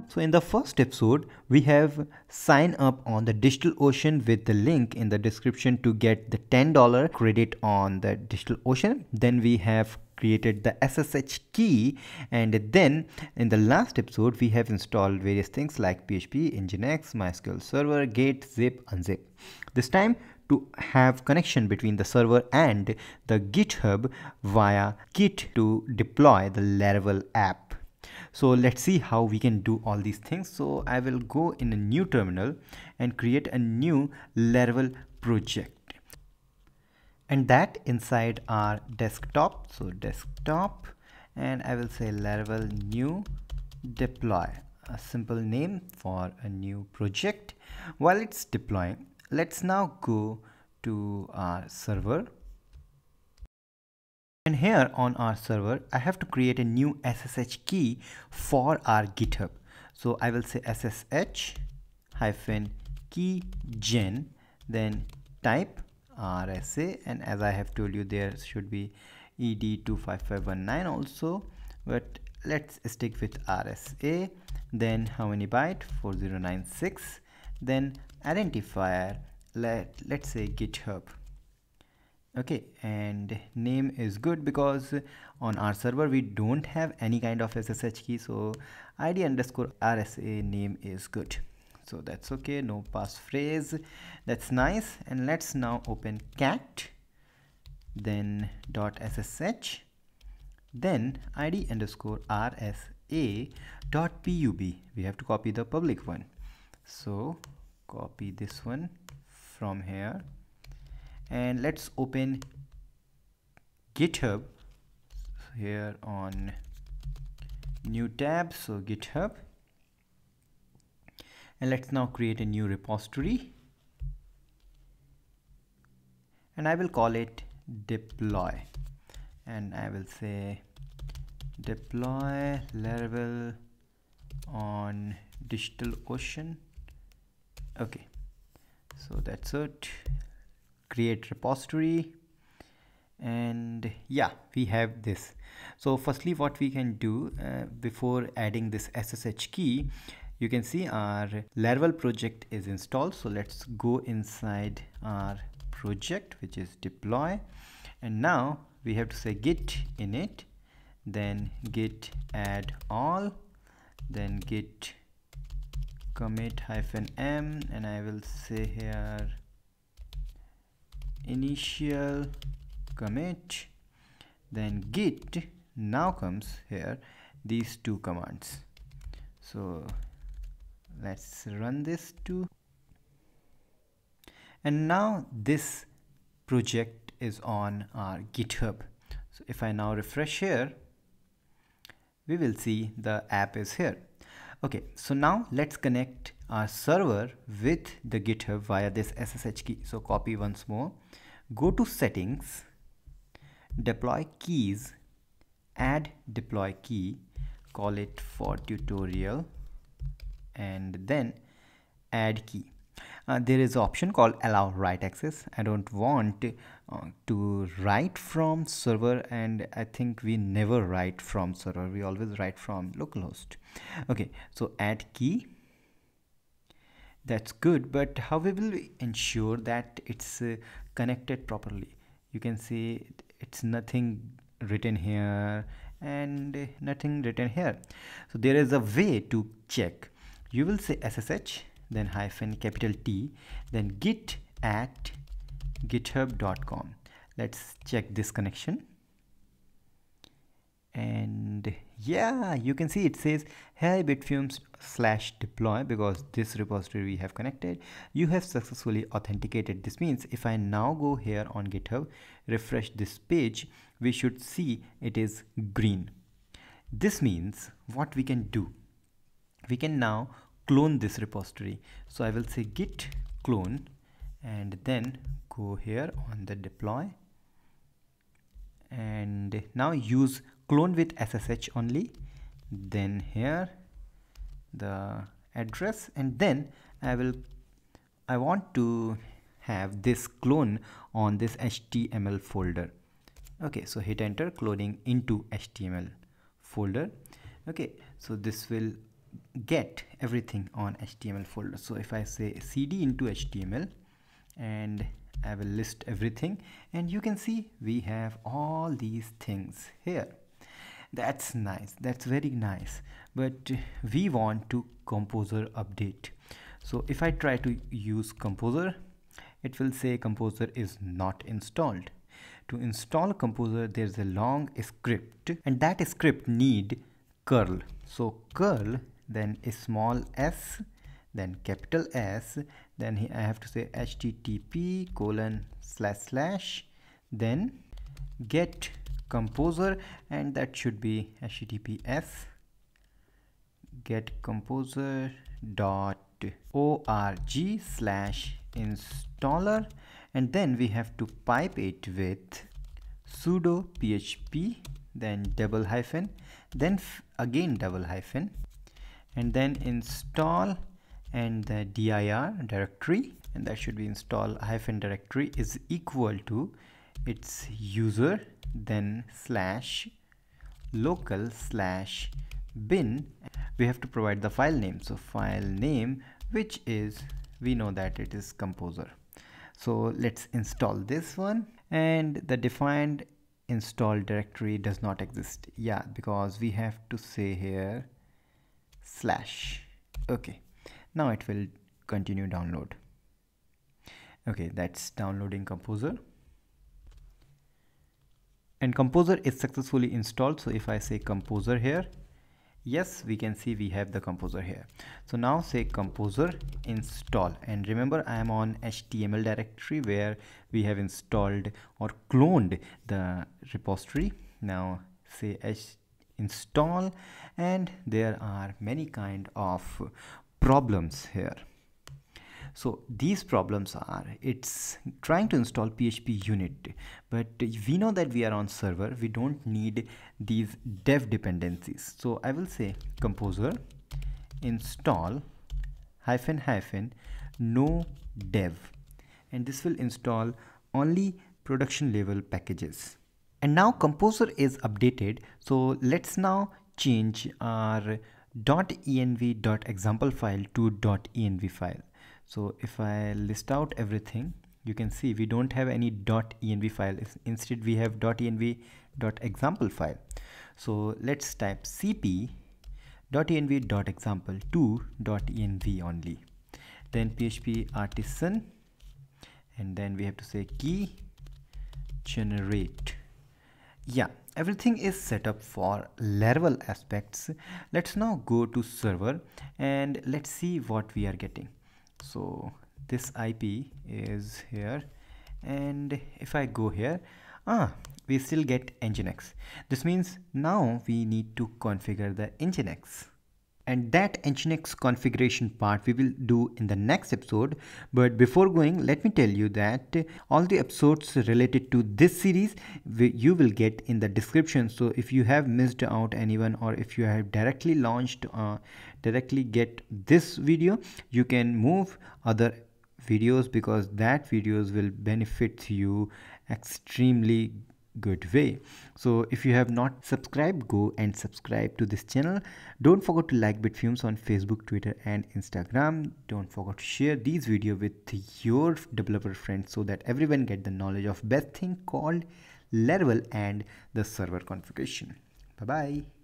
So in the first episode, we have signed up on the DigitalOcean with the link in the description to get the $10 credit on the DigitalOcean. Then we have created the SSH key, and then in the last episode we have installed various things like PHP, Nginx, mysql-server, git, zip, unzip. This time to have connection between the server and the GitHub via Git to deploy the Laravel app. So let's see how we can do all these things. So I will go in a new terminal and create a new Laravel project, and that inside our desktop. So desktop, and I will say Laravel new deploy, a simple name for a new project. While it's deploying, let's now go to our server, and here on our server I have to create a new SSH key for our GitHub. So I will say SSH hyphen key gen, then type RSA, and as I have told you there should be ED25519 also, but let's stick with RSA. Then how many byte? 4096. Then identifier, let's say GitHub. Okay, and name is good because on our server we don't have any kind of SSH key, so ID underscore RSA name is good. So that's okay, no passphrase, that's nice. And let's now open cat, then .ssh, then ID underscore RSA dot pub. We have to copy the public one, so copy this one from here, and let's open GitHub here on new tab, so GitHub, and let's now create a new repository, and I will call it deploy, and I will say deploy Laravel on DigitalOcean. Okay, so that's it. Create repository, and yeah, we have this. So firstly what we can do before adding this SSH key, you can see our Laravel project is installed. So let's go inside our project, which is deploy, and now we have to say git init, then git add all, then git commit -m, and I will say here initial commit, then git. Now comes here these two commands, so let's run this too, and now this project is on our GitHub. So if I now refresh here, we will see the app is here. Okay, so now let's connect our server with the GitHub via this SSH key. So copy once more, go to settings, deploy keys, add deploy key, call it for tutorial, and then add key. There is an option called allow write access. I don't want to write from server, and I think we never write from server, we always write from localhost. Okay, so add key, that's good, but how we will ensure that it's connected properly? You can see it's nothing written here and nothing written here. So there is a way to check. You will say SSH, then hyphen capital T, then git at github.com. Let's check this connection, and yeah, you can see it says hey Bitfumes /deploy, because this repository we have connected. You have successfully authenticated. This means if I now go here on GitHub, refresh this page, we should see it is green. This means what we can do, we can now clone this repository. So I will say git clone, and then go here on the deploy, and now use clone with SSH only, then here the address, and then I want to have this clone on this HTML folder. Okay, so hit enter, cloning into HTML folder. Okay, so this will get everything on HTML folder. So if I say cd into HTML, and I will list everything, and you can see we have all these things here. That's nice, that's very nice, but we want to Composer update. So if I try to use Composer, it will say Composer is not installed. To install Composer, there's a long script, and that script need curl. So curl, then a small s, then capital S, then I have to say http:// then get Composer, and that should be https get composer.org/installer, and then we have to pipe it with sudo php, then double hyphen, then again double hyphen, and then install and the dir directory, and that should be install hyphen directory is equal to its user, then /local/bin. We have to provide the file name, so file name, which is, we know that it is Composer. So let's install this one, and the defined install directory does not exist. Yeah, because we have to say here / okay. Now it will continue download. Okay, that's downloading Composer, and Composer is successfully installed. So if I say Composer here, yes, we can see we have the Composer here. So now say Composer install, and remember I am on HTML directory where we have installed or cloned the repository. Now say install, and there are many kind of problems here. So these problems are, it's trying to install PHP unit, but we know that we are on server, we don't need these dev dependencies. So I will say Composer install -- no dev, and this will install only production level packages. And now Composer is updated, so let's now change our .env.example file to .env file. So if I list out everything, you can see we don't have any .env file. Instead we have .env.example file. So let's type cp .env.example to .env only. Then php artisan, and then we have to say key generate. Yeah, everything is set up for Laravel aspects. Let's now go to server and let's see what we are getting. So this IP is here, and if I go here, we still get Nginx. This means now we need to configure the Nginx. And that Nginx configuration part we will do in the next episode. But before going, let me tell you that all the episodes related to this series you will get in the description. So if you have missed out anyone, or if you have directly launched directly get this video, you can move other videos, because that videos will benefit you extremely good way. So if you have not subscribed, go and subscribe to this channel. Don't forget to like Bitfumes on Facebook, Twitter and Instagram. Don't forget to share these videos with your developer friends, so that everyone get the knowledge of best thing called Laravel and the server configuration. Bye bye.